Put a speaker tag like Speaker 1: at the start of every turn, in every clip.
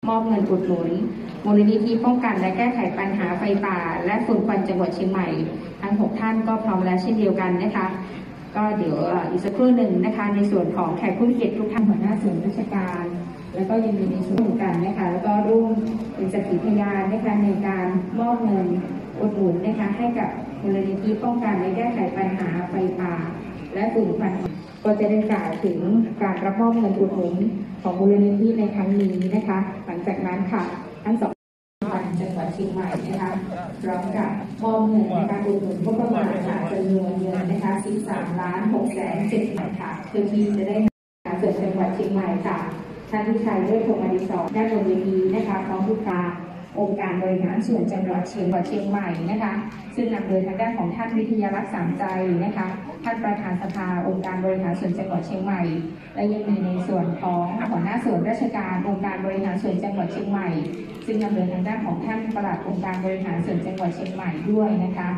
Speaker 1: มอบเงินอุดหนุนมูลนิธิป้องกันและแก้ไขปัญหาไฟป่าและฝุ่นควันจังหวัดเชียงใหม่ทั้ง6ท่านก็พร้อมแล้วเช่นเดียวกันนะคะก็เดี๋ยวอีกสักครู่หนึ่งนะคะในส่วนของแขกผู้มีเกียรติทุกท่านหัวหน้าส่วนราชการแล้วก็ยังมีในส่วนของกันนะคะแล้วก็ร่วมเป็นสักขีพยานนะคะในการมอบเงินอุดหนุนนะคะให้กับมูลนิธิป้องกันและแก้ไขปัญหาไฟป่าและฝุ่นควันก็จะได้กล่าวถึงการรับมอบเงินอุดหนุนของมูลนิธิในครั้งนี้นะคะหลังจากนั้นค่ะทั้งสองจังหวัดเชียงใหม่นะคะพร้อมกับมอบเงินในการอุดหนุนงบประมาณค่ะจำนวนเงินนะคะ13,670,000 ค่ะเพื่อที่จะได้เสริมจังหวัดเชียงใหม่ค่ะท่านที่ชัยด้วยพรหมอดิศรด้านบนเวทีนะคะพร้อมผู้การองค์การบริหารส่วนจังหวัดเชียงใหม่นะคะซึ่งนำโดยทางด้านของท่านวิทยารักษ์สามใจนะคะท่านประธานสภาองค์การบริหารส่วนจังหวัดเชียงใหม่และยังมีในส่วนของหัวหน้าส่วนราชการองค์การบริหารส่วนจังหวัดเชียงใหม่ซึ่งนำโดยทางด้านของท่านปลัดองค์การบริหารส่วนจังหวัดเชียงใหม่ด้วยนะคะ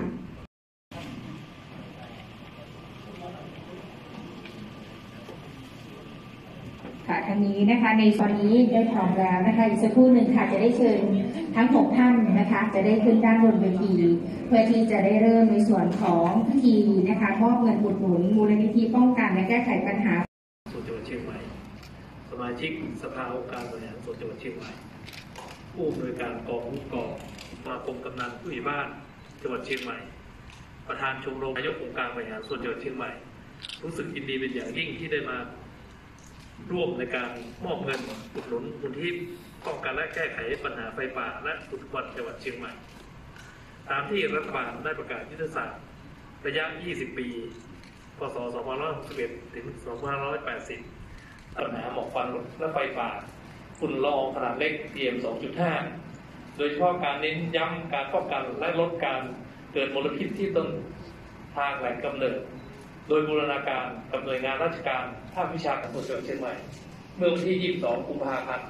Speaker 1: ค่ะทั้งนี้นะคะในตอนนี้ได้พร้อมแล้วนะคะอีกสักครู่หนึ่งค่ะจะได้เชิญทั้ง6ท่านนะคะจะได้ขึ้นด้านบนเวทีเพื่อที่จะได้เริ่มในส่วนของพิธีนะคะมอบเงินอุดหนุนมูลนิธิป้องกันและแก้ไขปัญหา
Speaker 2: ส่วนจังหวัดเชียงใหม่สมาชิกสภาองค์การบริหารส่วนจังหวัดเชียงใหม่ผู้อำนวยการกองผู้กองสมาคมกำนันผู้ใหญ่บ้านจังหวัดเชียงใหม่ประธานชมรมนายกองค์การบริหารส่วนจังหวัดเชียงใหม่รู้สึกยินดีเป็นอย่างยิ่งที่ได้มาร่วมในการมอบเงินอุดหนุนมูลนิธิป้องกันและแก้ไขปัญหาไฟป่าและฝุ่นควันจังหวัดเชียงใหม่ตามที่รัฐบาลได้ประกาศยุทธศาสตร์ระยะ 20 ปี พ.ศ. 2561 ถึง 2580 ปัญหาหมอกควันและไฟป่าฝุ่นละอองขนาดเล็ก PM 2.5 โดยเฉพาะการเน้นย้ำการป้องกันและลดการเกิดมลพิษที่ต้นทางแหล่งกำเนิดโดยบูรณาการกับหน่วยงานราชการภาควิชาการจังหวัดเชียงใหม่เมื่อวันที่ 22 กุมภาพันธ์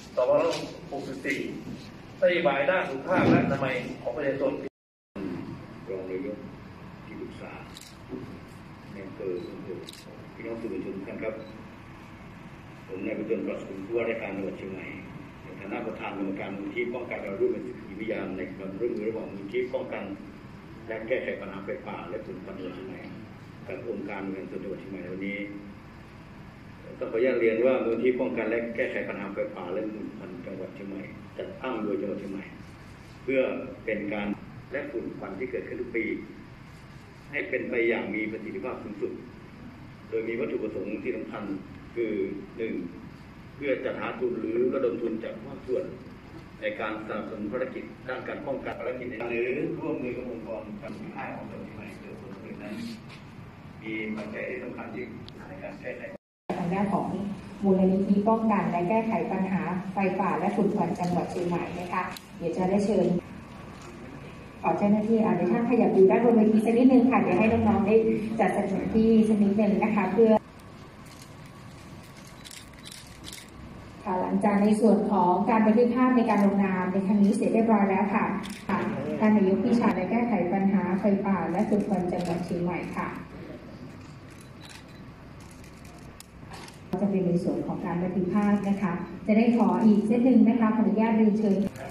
Speaker 2: 2564 นโยบายด้านสุขภาพและอนามัยของประชาชน
Speaker 3: รองนายกที่ปรึกษาในอำเภอพี่น้องสื่อมวลชนทุกท่านครับผมนายประจนปรัชญ์ผู้ว่าราชการจังหวัดเชียงใหม่ในฐานะประธานกรรมการมูลนิธิป้องกันการร่วมเป็นสักขีพยานในการร่วมมือระหว่างมูลนิธิป้องกันและแก้ไขปัญหาไฟป่าและฝุ่นควันจังหวัดเชียงใหม่กับองค์การบริหารส่วนจังหวัดเชียงใหม่วันนี้ต้องขออนุญาตเรียนว่ามูลนิธิป้องกันและแก้ไขปัญหาไฟป่าและฝุ่นควันจังหวัดเชียงใหม่จัดตั้งโดยจังหวัดเชียงใหม่เพื่อเป็นการและฝุ่นควันที่เกิดขึ้นทุกปีให้เป็นไปอย่างมีประสิทธิภาพสูงสุดโดยมีวัตถุประสงค์ที่สำคัญคือ 1. เพื่อจัดหาทุนหรือระดมทุนจากภาคส่วนในการสนับสนุนภารกิจด้านการป้องกันภารกิจหรือร่วมมือกับองค์กรการศึกษาของจังหวัดเชียงใหม่เกิดผลผลิตนั้นมีปัจจัยสำคัญยิ่งในการแก้ไข
Speaker 1: ทางด้านของมูลนิธิป้องกันและแก้ไขปัญหาไฟป่าและฝุ่นควันจังหวัดเชียงใหม่นะคะเดี๋ยวจะได้เชิญขอเจ้าหน้าที่เดี๋ยวท่านขยับอยู่ด้านบนเวทีสักนิดนึงค่ะเดี๋ยวให้น้องๆได้จัดสถานที่สักนิดนึงนะคะเพื่อค่ะหลังจากในส่วนของการบันทึกภาพในการลงนามในครั้งนี้เสร็จเรียบร้อยแล้วค่ะท่านนายกพิชาและแก้ไขปัญหาไฟป่าและฝุ่นควันจังหวัดเชียงใหม่ค่ะจะเป็นในส่วนของการบันทึกภาพนะคะจะได้ขออีกเซตหนึ่งนะคะขออนุญาตเรียนเชิญ